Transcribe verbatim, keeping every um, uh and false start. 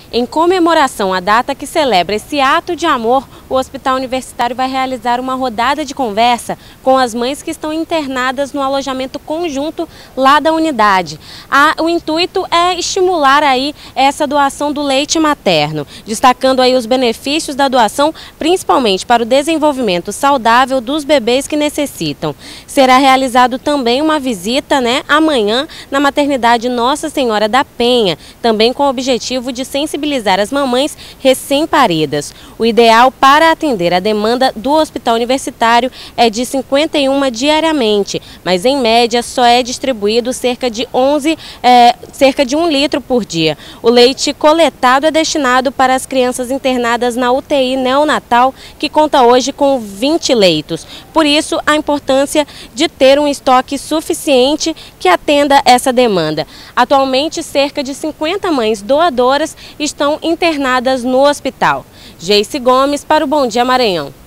Em comemoração à data que celebra esse ato de amor, o Hospital Universitário vai realizar uma rodada de conversa com as mães que estão internadas no alojamento conjunto lá da unidade. A, o intuito é estimular aí essa doação do leite materno, destacando aí os benefícios da doação, principalmente para o desenvolvimento saudável dos bebês que necessitam. Será realizado também uma visita, né, amanhã na maternidade Nossa Senhora da Penha, também com o objetivo de sensibilizar as mamães recém-paridas. O ideal para atender a demanda do Hospital Universitário é de cinquenta e uma diariamente, mas em média só é distribuído cerca de onze, é, cerca de um litro por dia. O leite coletado é destinado para as crianças internadas na U T I neonatal, que conta hoje com vinte leitos. Por isso, a importância de ter um estoque suficiente que atenda essa demanda. Atualmente, cerca de cinquenta mães doadoras estão internadas no hospital. Geice Gomes para o Bom Dia Maranhão.